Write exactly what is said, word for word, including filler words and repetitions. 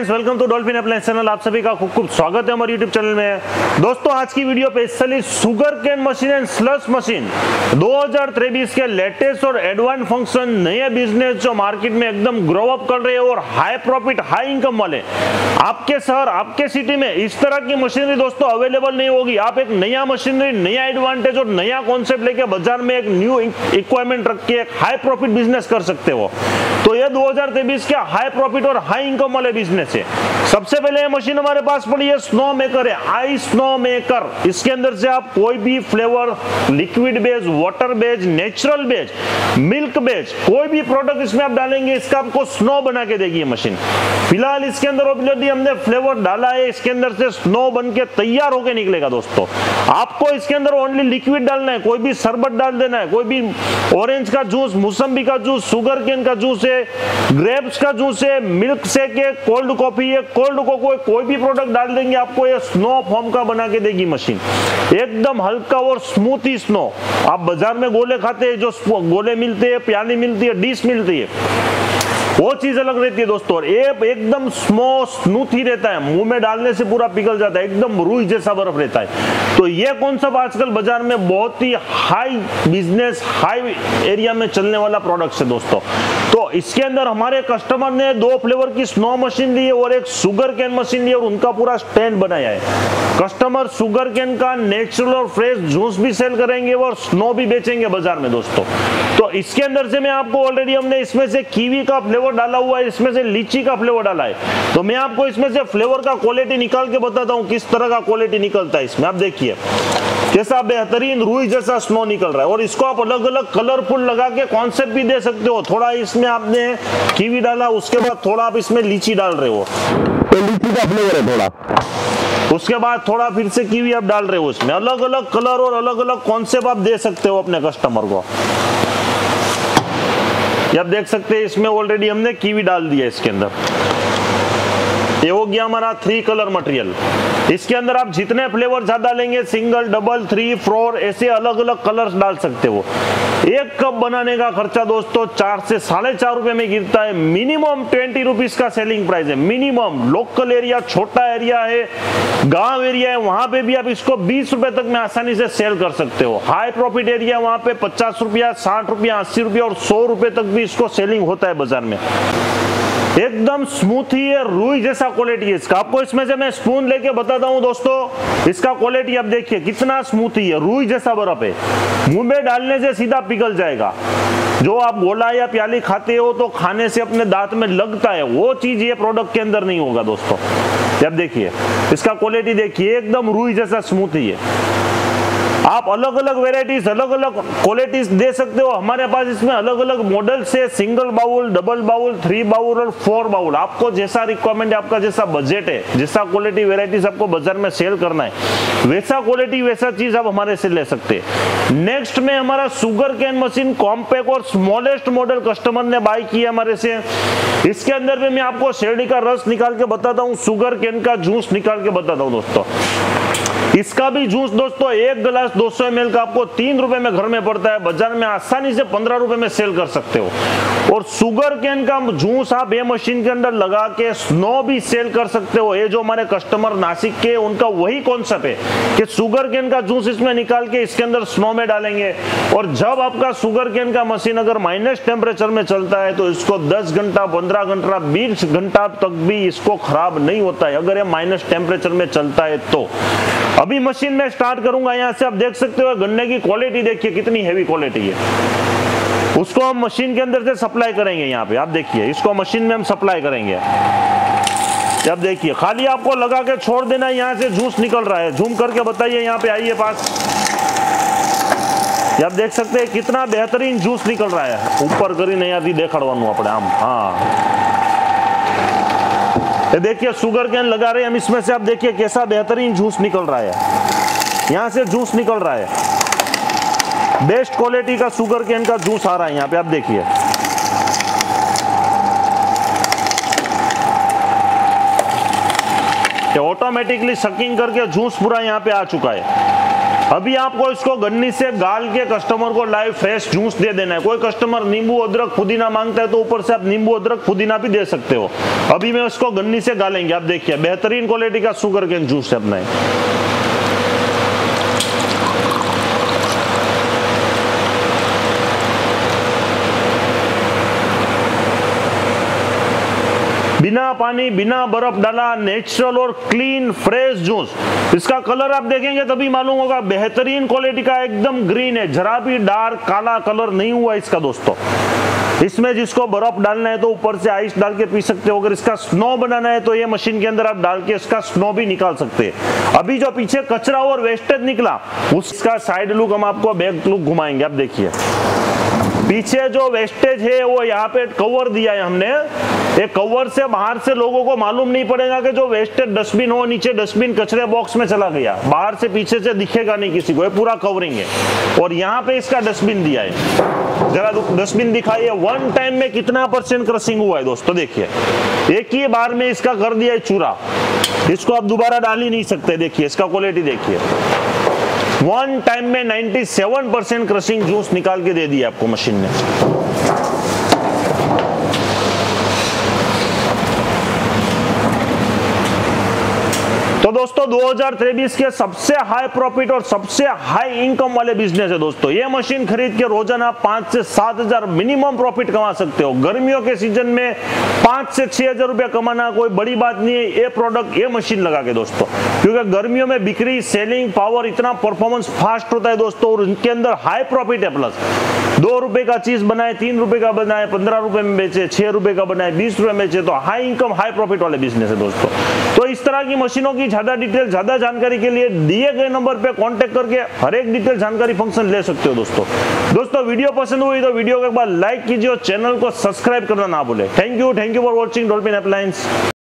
Friends, welcome to Dolphin Appliance channel. आप सभी का खूब खूब स्वागत है हमारे यूट्यूब चैनल में। दोस्तों, आज की video specially sugar cane machine and slush machine दो हज़ार तेईस के लेटेस्ट और एडवांस फंक्शन, नए बिजनेस जो मार्केट में एकदम ग्रो अप कर रहे हैं और हाई प्रॉफिट हाई इनकम वाले, आपके शहर आपके सिटी में इस तरह की मशीनरी दोस्तों अवेलेबल नहीं होगी। आप एक नया मशीनरी, नया एडवांटेज और नया कॉन्सेप्ट लेके बाजार में एक न्यू इक्विपमेंट रख के एक हाई प्रॉफिट बिजनेस कर सकते हो। तो ये दो हज़ार तेईस के हाई प्रॉफिट और हाई इनकम वाले बिजनेस है। सबसे पहले ये मशीन हमारे पास पड़ी है, स्नो मेकर है, आई स्नो मेकर। इसके अंदर से आप कोई भी flavour, liquid base, water base, natural base, milk base, कोई भी प्रोडक्ट इसमें आप डालेंगे, इसका आपको स्नो बना के देगी ये मशीन। फिलहाल इसके अंदर ऑलरेडी हमने फ्लेवर डाला है, इसके अंदर से स्नो बन के तैयार होके निकलेगा। दोस्तों, आपको इसके अंदर ओनली लिक्विड डालना है, कोई भी शरबत डाल देना है, कोई भी ऑरेंज का जूस, मौसम्बी का जूस, शुगर केन का जूस है, ग्रेप्स का जूस है, मिल्क शेक है, कोल्ड कॉफी है, कोल्ड कोको है, कोई भी प्रोडक्ट डाल देंगे, आपको ये स्नो फॉर्म का बना के देगी मशीन। एकदम हल्का और स्मूथ ही स्नो। आप बाजार में गोले खाते हैं, जो गोले मिलते हैं, प्याली मिलती है, डिश मिलती है, वो चीज अलग रहती है दोस्तों। और ये एकदम स्मूथ स्मूथ ही रहता है, मुंह में डालने से पूरा पिघल जाता है, एकदम रुई जैसा बर्फ रहता है। तो ये कॉन्सेप्ट आजकल बाजार में बहुत ही हाई बिजनेस, हाई एरिया में चलने वाला प्रोडक्ट है दोस्तों। तो इसके अंदर हमारे कस्टमर ने दो फ्लेवर की स्नो मशीन ली है और एक शुगर केन मशीन ली है और उनका पूरा स्टैंड बनाया है। कस्टमर शुगर केन का नेचुरल और फ्रेश जूस भी सेल करेंगे और स्नो भी बेचेंगे बाजार में दोस्तों। तो इसके अंदर से मैं आपको ऑलरेडी हमने इसमें से कीवी का फ्लेवर डाला हुआ है, इसमें से लीची का फ्लेवर डाला है। तो मैं आपको इसमें से फ्लेवर का क्वालिटी निकाल के बताता हूँ किस तरह का क्वालिटी निकलता है इसमें। आप देखिए कैसा बेहतरीन रुई जैसा स्नो निकल रहा है। और इसको आप अलग अलग कलरफुल लगा के कॉन्सेप्ट भी दे सकते हो। थोड़ा इसमें आपने कीवी डाला, उसके बाद थोड़ा आप इसमें लीची डाल रहे हो तो लीची का फ्लेवर है थोड़ा, उसके बाद थोड़ा फिर से कीवी आप डाल रहे हो। इसमें अलग अलग कलर और अलग अलग कॉन्सेप्ट आप दे सकते हो अपने कस्टमर को। आप देख सकते हैं इसमें ऑलरेडी हमने कीवी डाल दिया इसके अंदर। ये हो गया हमारा थ्री कलर मटेरियल। इसके अंदर आप जितने फ्लेवर ज्यादा लेंगे, सिंगल, डबल, थ्री, फोर, ऐसे अलग अलग कलर्स डाल सकते हो। एक कप बनाने का खर्चा दोस्तों चार से साढ़े चार रुपए में गिरता है। मिनिमम ट्वेंटी रुपीज का सेलिंग प्राइस है, मिनिमम। लोकल एरिया, छोटा एरिया है, गांव एरिया है, वहां पे भी आप इसको बीस रुपए तक में आसानी से सेल कर सकते हो। हाई प्रॉफिट एरिया वहां पे पचास रुपया, साठ रुपया, अस्सी रुपया और सौ रुपए तक भी इसको सेलिंग होता है बाजार में। एकदम स्मूथ ही है, रुई जैसा क्वालिटी है इसका। आपको इसमें से मैं स्पून लेके बताता हूं दोस्तों, इसका क्वालिटी आप देखिए कितना स्मूथ ही है, रुई जैसा बर्फ है। मुंह में डालने से सीधा पिघल जाएगा। जो आप गोला या प्याली खाते हो तो खाने से अपने दांत में लगता है, वो चीज ये प्रोडक्ट के अंदर नहीं होगा दोस्तों। अब देखिए इसका क्वालिटी देखिए, एकदम रुई जैसा स्मूथ ही है। आप अलग अलग वेराइटीज, अलग अलग क्वालिटीज दे सकते हो। हमारे पास इसमें अलग अलग मॉडल से, single bowl, double bowl, three bowl और फोर बाउल। आपको जैसा रिक्वायरमेंट है, आपका जैसा बजट है, जैसा क्वालिटी वेराइटीज आपको बाजार में सेल करना है, वैसा क्वालिटी वैसा चीज आप हमारे से ले सकते हैं। नेक्स्ट में हमारा शुगर केन मशीन कॉम्पैक्ट और स्मॉलेस्ट मॉडल कस्टमर ने बाय किया हमारे से। इसके अंदर में मैं आपको शेरडी का रस निकाल के बताता हूँ, शुगर केन का जूस निकाल के बताता हूँ दोस्तों। इसका भी जूस दोस्तों एक गिलास दो सौ एम एल का आपको तीन रुपए में घर में पड़ता है, बाजार में आसानी से पंद्रह रुपए में सेल कर सकते हो। और शुगर केन का जूस आप ये मशीन के अंदर लगा के स्नो भी सेल कर सकते हो। ये जो हमारे कस्टमर नासिक के, उनका वही कॉन्सेप्ट है कि शुगर केन का जूस इसमें निकाल के इसके अंदर स्नो में डालेंगे। और जब आपका शुगर केन का मशीन अगर माइनस टेम्परेचर में चलता है तो इसको दस घंटा, पंद्रह घंटा, बीस घंटा तक भी इसको खराब नहीं होता है, अगर ये माइनस टेम्परेचर में चलता है तो। अभी मशीन में स्टार्ट करूंगा, यहां से आप देख सकते हो गन्ने की क्वालिटी देखिए कितनी हेवी क्वालिटी है। उसको हम मशीन के अंदर से सप्लाई करेंगे। यहाँ पे आप देखिए, इसको मशीन में हम सप्लाई करेंगे। अब देखिए, खाली आपको लगा के छोड़ देना है, यहाँ से जूस निकल रहा है। जूम करके बताइए, यहाँ पे आइए पास। आप देख सकते हैं कितना बेहतरीन जूस निकल रहा है। ऊपर करी नहीं आती देखाड़वानू अपने आम। हाँ, ये देखिए शुगर केन लगा रहे हैं हम इसमें से। आप देखिए कैसा बेहतरीन जूस निकल रहा है, यहाँ से जूस निकल रहा है। बेस्ट क्वालिटी का शुगर केन का जूस आ रहा है यहाँ पे, आप देखिए। ऑटोमेटिकली सकिंग करके जूस पूरा यहाँ पे आ चुका है। अभी आपको इसको गन्नी से गाल के कस्टमर को लाइव फ्रेश जूस दे देना है। कोई कस्टमर नींबू अदरक पुदीना मांगता है तो ऊपर से आप नींबू अदरक पुदीना भी दे सकते हो। अभी मैं इसको गन्नी से गालेंगे, आप देखिए बेहतरीन क्वालिटी का शुगर केन जूस है अपना। बिना पानी बिना बर्फ डाला नेचुरल और क्लीन फ्रेश जूस। इसका कलर आप देखेंगे तभी मालूम होगा, बेहतरीन क्वालिटी का एकदम ग्रीन है, जरा भी डार्क काला कलर नहीं हुआ इसका दोस्तों। इसमें जिसको बर्फ डालना है तो ऊपर से आइस डाल के पी सकते हो। अगर इसका स्नो बनाना है तो ये मशीन के अंदर आप डाल के इसका स्नो भी निकाल सकते हैं। अभी जो पीछे कचरा और वेस्टेज निकला उसका साइड लुक हम आपको बैक लुक घुमाएंगे। आप देखिए पीछे जो वेस्टेज है वो यहाँ पे कवर दिया है हमने। ये कवर से बाहर से लोगों को मालूम नहीं पड़ेगा कि जो वेस्टेज डस्टबिन हो नीचे डस्टबिन कचरे बॉक्स में चला गया, बाहर से पीछे से दिखेगा नहीं किसी को, ये पूरा कवरिंग है। और यहाँ पे इसका डस्टबिन दिया है, जरा डस्टबिन दिखाइए। वन टाइम में कितना परसेंट क्रशिंग हुआ है दोस्तों, देखिए एक ही बार में इसका कर दिया है चूरा। इसको आप दोबारा डाल ही नहीं सकते। देखिए इसका क्वालिटी देखिए, वन टाइम में सत्तानवे परसेंट क्रशिंग जूस निकाल के दे दिया आपको मशीन ने। तो दोस्तों दो हज़ार तेईस के सबसे हाई प्रॉफिट और सबसे हाई इनकम वाले बिजनेस है दोस्तों। ये मशीन खरीद के रोजाना पांच से सात हजार मिनिमम प्रॉफिट कमा सकते हो। गर्मियों के सीजन में पांच से छह हजार रुपया कमाना कोई बड़ी बात नहीं है ये प्रोडक्ट ये मशीन लगा के दोस्तों, क्योंकि गर्मियों में बिक्री सेलिंग पावर इतना परफॉर्मेंस फास्ट होता है दोस्तों, और इनके अंदर हाई प्रॉफिट है। प्लस दो रुपए का चीज बनाए, तीन रुपए का बनाए, पंद्रह रुपए में बेचे, छह रुपए का बनाए, बीस रुपए में बेचे, तो हाई इनकम हाई प्रॉफिट वाले बिजनेस है दोस्तों। तो इस तरह की मशीनों की ज्यादा डिटेल ज्यादा जानकारी के लिए दिए गए नंबर पे कांटेक्ट करके हर एक डिटेल जानकारी फंक्शन ले सकते हो दोस्तों। दोस्तों वीडियो पसंद हुई तो वीडियो को एक बार लाइक कीजिए और चैनल को सब्सक्राइब करना ना भूले। Thank you thank you for watching Dolphin appliance.